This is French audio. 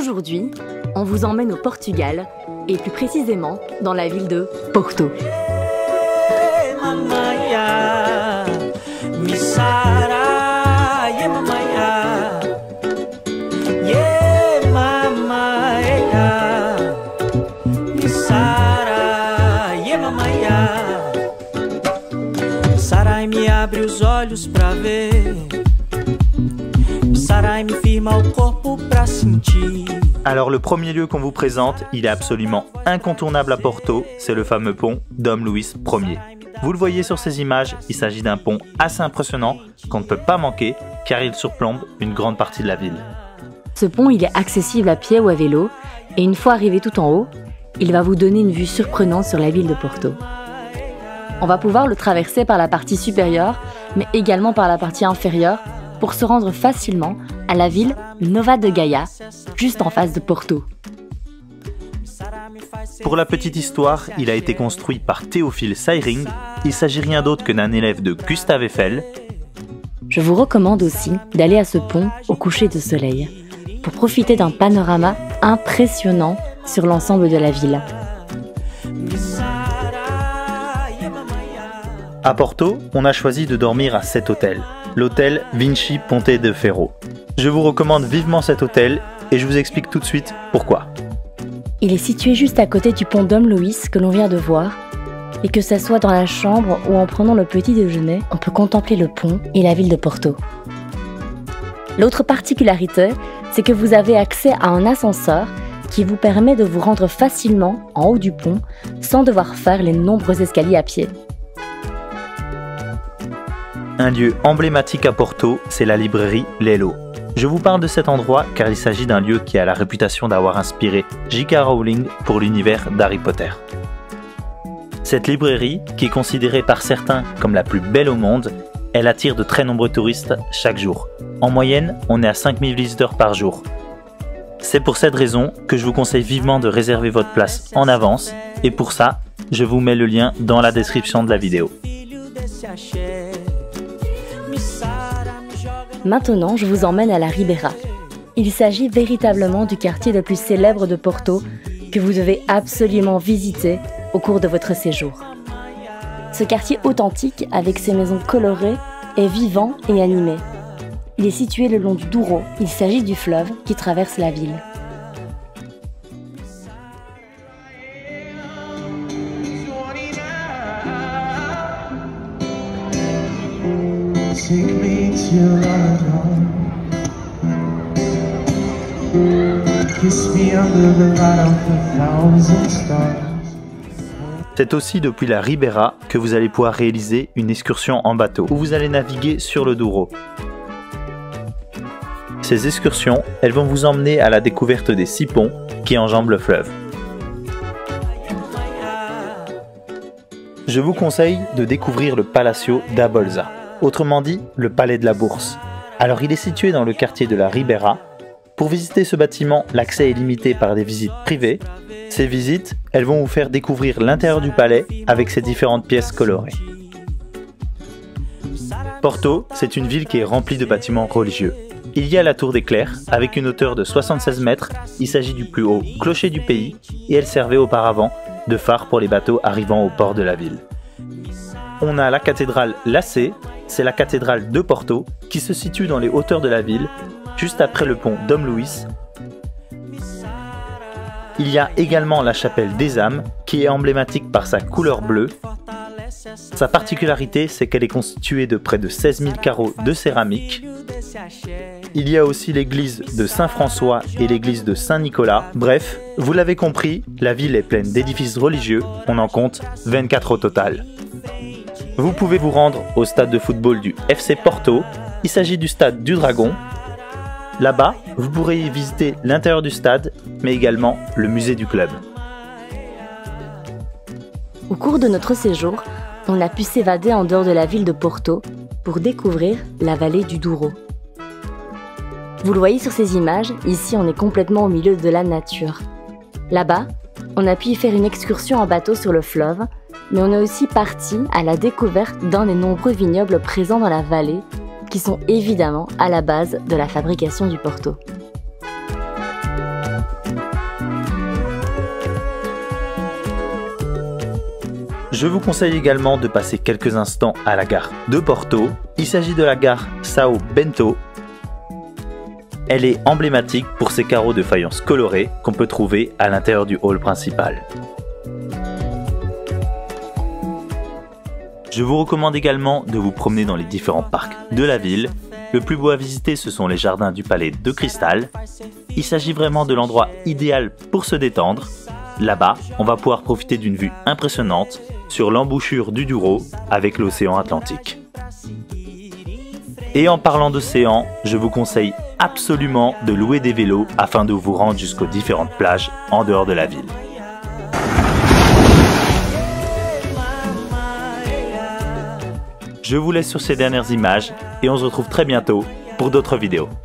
Aujourd'hui, on vous emmène au Portugal, et plus précisément dans la ville de Porto. Sarai me abre os olhos pra ver. Sarai me firma o corpo pra sentir. Alors le premier lieu qu'on vous présente, il est absolument incontournable à Porto, c'est le fameux pont Dom Luís Ier. Vous le voyez sur ces images, il s'agit d'un pont assez impressionnant qu'on ne peut pas manquer car il surplombe une grande partie de la ville. Ce pont, il est accessible à pied ou à vélo, et une fois arrivé tout en haut, il va vous donner une vue surprenante sur la ville de Porto. On va pouvoir le traverser par la partie supérieure, mais également par la partie inférieure, pour se rendre facilement à la ville Nova de Gaia, juste en face de Porto. Pour la petite histoire, il a été construit par Théophile Seyring. Il s'agit rien d'autre que d'un élève de Gustave Eiffel. Je vous recommande aussi d'aller à ce pont au coucher de soleil, pour profiter d'un panorama impressionnant sur l'ensemble de la ville. À Porto, on a choisi de dormir à cet hôtel, l'hôtel Vinci Ponte de Ferro. Je vous recommande vivement cet hôtel et je vous explique tout de suite pourquoi. Il est situé juste à côté du pont Dom Luís que l'on vient de voir, et que ça soit dans la chambre ou en prenant le petit déjeuner, on peut contempler le pont et la ville de Porto. L'autre particularité, c'est que vous avez accès à un ascenseur qui vous permet de vous rendre facilement en haut du pont sans devoir faire les nombreux escaliers à pied. Un lieu emblématique à Porto, c'est la librairie Lelo. Je vous parle de cet endroit car il s'agit d'un lieu qui a la réputation d'avoir inspiré J.K. Rowling pour l'univers d'Harry Potter. Cette librairie, qui est considérée par certains comme la plus belle au monde, elle attire de très nombreux touristes chaque jour. En moyenne, on est à 5000 visiteurs par jour. C'est pour cette raison que je vous conseille vivement de réserver votre place en avance, et pour ça, je vous mets le lien dans la description de la vidéo. Maintenant, je vous emmène à la Ribeira. Il s'agit véritablement du quartier le plus célèbre de Porto que vous devez absolument visiter au cours de votre séjour. Ce quartier authentique, avec ses maisons colorées, est vivant et animé. Il est situé le long du Douro. Il s'agit du fleuve qui traverse la ville. C'est aussi depuis la Ribeira que vous allez pouvoir réaliser une excursion en bateau où vous allez naviguer sur le Douro. Ces excursions, elles vont vous emmener à la découverte des 6 ponts qui enjambent le fleuve. Je vous conseille de découvrir le Palacio da Bolsa, autrement dit le palais de la bourse. Alors il est situé dans le quartier de la Ribeira. Pour visiter ce bâtiment, l'accès est limité par des visites privées. Ces visites, elles vont vous faire découvrir l'intérieur du palais avec ses différentes pièces colorées. Porto, c'est une ville qui est remplie de bâtiments religieux. Il y a la tour des Clercs, avec une hauteur de 76 mètres. Il s'agit du plus haut clocher du pays et elle servait auparavant de phare pour les bateaux arrivant au port de la ville. On a la cathédrale Lacé, c'est la cathédrale de Porto qui se situe dans les hauteurs de la ville, juste après le pont Dom Luís. Il y a également la chapelle des âmes qui est emblématique par sa couleur bleue. Sa particularité, c'est qu'elle est constituée de près de 16 000 carreaux de céramique. Il y a aussi l'église de Saint-François et l'église de Saint-Nicolas. Bref, vous l'avez compris, la ville est pleine d'édifices religieux, on en compte 24 au total. Vous pouvez vous rendre au stade de football du FC Porto, il s'agit du stade du Dragon. Là-bas, vous pourrez y visiter l'intérieur du stade, mais également le musée du club. Au cours de notre séjour, on a pu s'évader en dehors de la ville de Porto pour découvrir la vallée du Douro. Vous le voyez sur ces images, ici on est complètement au milieu de la nature. Là-bas, on a pu y faire une excursion en bateau sur le fleuve, mais on est aussi parti à la découverte d'un des nombreux vignobles présents dans la vallée, qui sont évidemment à la base de la fabrication du Porto. Je vous conseille également de passer quelques instants à la gare de Porto. Il s'agit de la gare São Bento. Elle est emblématique pour ses carreaux de faïence colorés qu'on peut trouver à l'intérieur du hall principal. Je vous recommande également de vous promener dans les différents parcs de la ville. Le plus beau à visiter, ce sont les jardins du Palais de Cristal. Il s'agit vraiment de l'endroit idéal pour se détendre. Là-bas, on va pouvoir profiter d'une vue impressionnante sur l'embouchure du Douro avec l'océan Atlantique. Et en parlant d'océan, je vous conseille absolument de louer des vélos afin de vous rendre jusqu'aux différentes plages en dehors de la ville. Je vous laisse sur ces dernières images et on se retrouve très bientôt pour d'autres vidéos.